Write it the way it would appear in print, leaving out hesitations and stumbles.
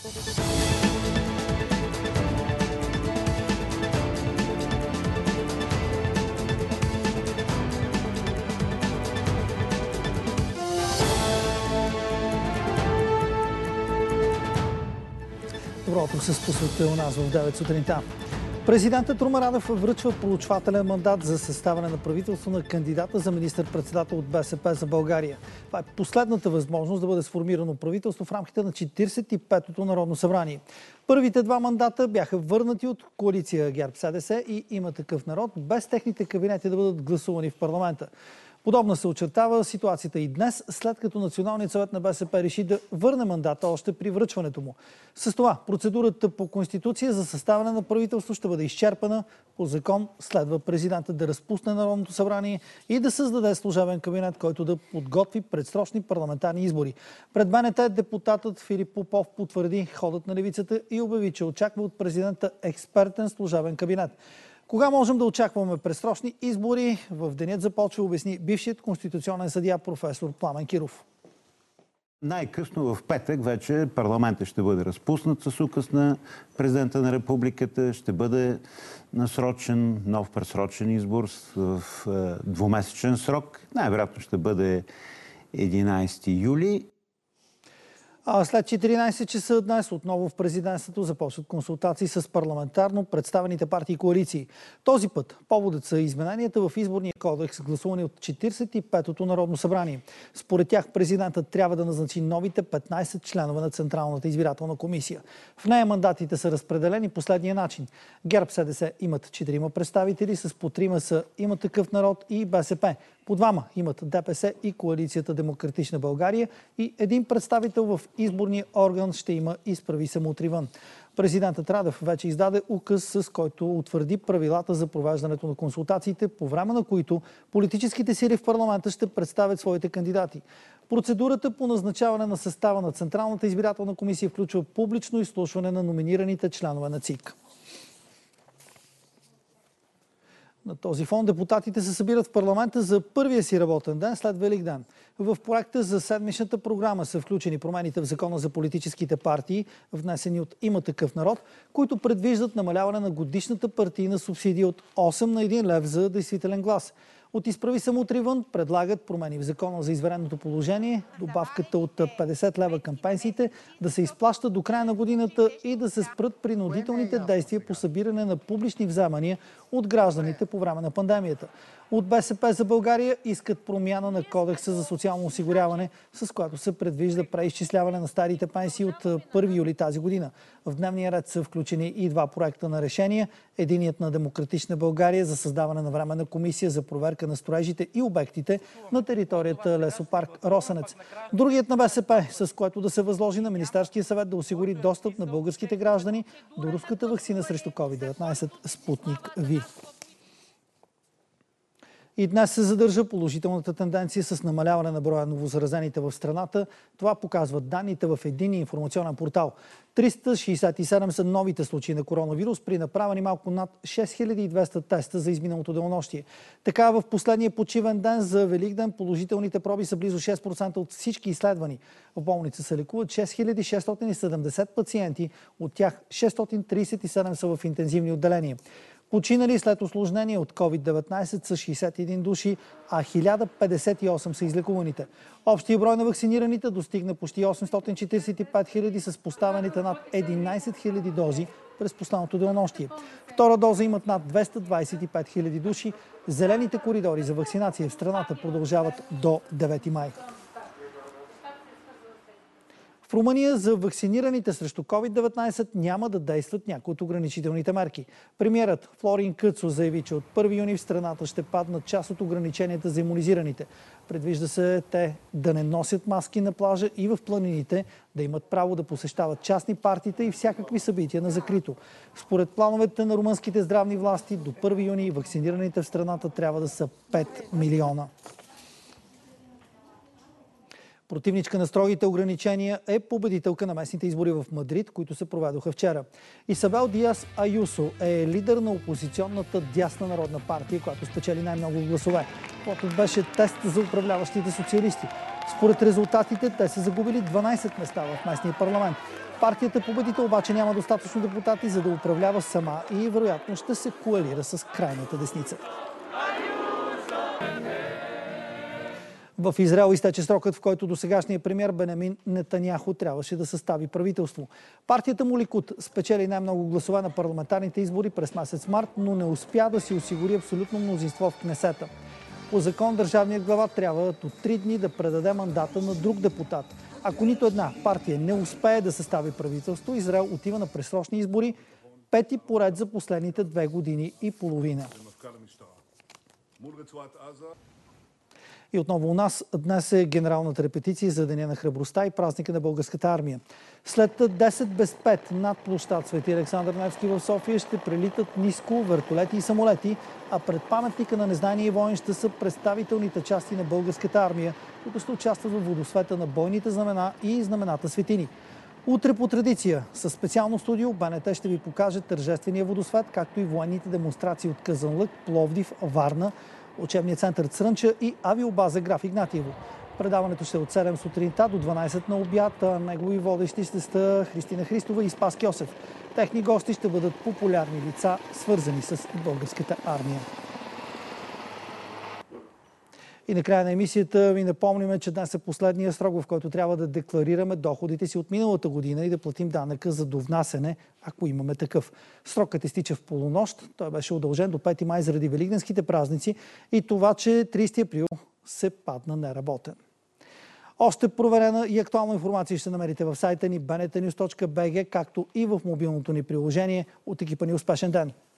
Добро утро с посвета у нас в 9 сутринта. Президентът Румен Радев връчва проучвателен мандат за съставяне на правителство на кандидата за министър-председател от БСП за България. Това е последната възможност да бъде сформирано правителство в рамките на 45-то Народно събрание. Първите два мандата бяха върнати от коалиция ГЕРБ-СДС и Има такъв народ, без техните кабинети да бъдат гласувани в парламента. Подобна се очертава ситуацията и днес, след като Националният съвет на БСП реши да върне мандата още при връчването му. С това процедурата по Конституция за съставяне на правителство ще бъде изчерпана. По закон следва президентът да разпусне Народното събрание и да създаде служебен кабинет, който да подготви предсрочни парламентарни избори. Пред БНТ депутатът Филип Попов потвърди ходът на левицата и обяви, че очаква от президента експертен служебен кабинет. Кога можем да очакваме предсрочни избори? В денят започва, обясни бившият конституционен съдия професор Пламен Киров. Най-късно в петък вече парламентът ще бъде разпуснат с указ на президента на републиката. Ще бъде насрочен нов предсрочен избор в двумесечен срок. Най-вероятно ще бъде 11 юли. А след 14 часа днес отново в президентството започват консултации с парламентарно представените партии и коалиции. Този път поводът са измененията в изборния кодекс, гласувани от 45-то Народно събрание. Според тях президентът трябва да назначи новите 15 членове на Централната избирателна комисия. В нея мандатите са разпределени последния начин. ГЕРБ-СДС имат 4 представители, с по 3 са Има такъв народ и БСП. По 2 имат ДПС и коалицията Демократична България и един представител в изборния орган ще има Изправи се мутри вън. Президентът Радев вече издаде указ, с който утвърди правилата за провеждането на консултациите, по време на които политическите сили в парламента ще представят своите кандидати. Процедурата по назначаване на състава на Централната избирателна комисия включва публично изслушване на номинираните членове на ЦИК. На този фон депутатите се събират в парламента за първия си работен ден след Великден. В проекта за седмичната програма са включени промените в Закона за политическите партии, внесени от Има такъв народ, които предвиждат намаляване на годишната партийна субсидия от 8 на 1 лев за действителен глас. От Изправи се мутри вън предлагат промени в Закона за извънредното положение, добавката от 50 лева към пенсиите да се изплаща до края на годината и да се спрат принудителните действия по събиране на публични вземания от гражданите по време на пандемията. От БСП за България искат промяна на Кодекса за социално осигуряване, с която се предвижда преизчисляване на старите пенсии от 1 юли тази година. В дневния ред са включени и 2 проекта на решения. Единият на Демократична България за създаване на временна комисия за проверка на строежите и обектите на територията Лесопарк Росенец. Другият на БСП, с което да се възложи на Министерския съвет да осигури достъп на българските граждани до руската ваксина срещу COVID-19 Спутник Ви. И днес се задържа положителната тенденция с намаляване на броя новозаразените в страната. Това показват данните в единния информационен портал. 367 са новите случаи на коронавирус при направени малко над 6200 теста за изминалото денонощие. Така в последния почивен ден за Великден положителните проби са близо 6% от всички изследвани. В болница се лекуват 6670 пациенти, от тях 637 са в интензивни отделения. Починали след усложнение от COVID-19 са 61 души, а 1058 са излекуваните. Общия брой на вакцинираните достигна почти 845 хиляди с поставените над 11 хиляди дози през последното денонощие. Втора доза имат над 225 хиляди души. Зелените коридори за вакцинация в страната продължават до 9 май. В Румъния за вакцинираните срещу COVID-19 няма да действат някои от ограничителните мерки. Премиерът Флорин Къцо заяви, че от 1 юни в страната ще паднат част от ограниченията за имунизираните. Предвижда се те да не носят маски на плажа и в планините, да имат право да посещават частни партита и всякакви събития на закрито. Според плановете на румънските здравни власти, до 1 юни вакцинираните в страната трябва да са 5 милиона. Противничка на строгите ограничения е победителка на местните избори в Мадрид, които се проведоха вчера. Исабел Диас Аюсо е лидер на опозиционната дясна народна партия, която спечели най-много гласове. Това беше тест за управляващите социалисти. Според резултатите те са загубили 12 места в местния парламент. Партията Победител обаче няма достатъчно депутати, за да управлява сама и вероятно ще се коалира с крайната десница. В Израел изтече срокът, в който досегашният премиер Бенямин Нетаняху трябваше да състави правителство. Партията му Ликуд спечели най-много гласове на парламентарните избори през месец март, но не успя да си осигури абсолютно мнозинство в Кнесета. По закон държавният глава трябва до 3 дни да предаде мандата на друг депутат. Ако нито една партия не успее да състави правителство, Израел отива на предсрочни избори, 5 поред за последните 2 години и половина. И отново у нас днес е генералната репетиция за Деня на храбростта и празника на българската армия. След 10 без 5 над площад Свети Александър Невски в София ще прелитат ниско вертолети и самолети, а пред паметника на незнания воин ще са представителните части на българската армия, които ще участват в водосвета на бойните знамена и знамената светини. Утре по традиция със специално студио БНТ ще ви покаже тържествения водосвет, както и военните демонстрации от Казанлък, Пловдив, Варна, учебният център Црънча и авиобаза Граф Игнатиево. Предаването ще е от 7 сутринта до 12 на обяд, а негови водещи ще са Христина Христова и Спас Кьосев. Техни гости ще бъдат популярни лица, свързани с българската армия. И накрая на емисията ви напомняме, че днес е последния срок, в който трябва да декларираме доходите си от миналата година и да платим данъка за довнасене, ако имаме такъв. Срокът изтича в полунощ. Той беше удължен до 5 май заради великденските празници и това, че 30 април се падна неработен. Още проверена и актуална информация ще намерите в сайта ни bntnews.bg, както и в мобилното ни приложение. От екипа ни успешен ден!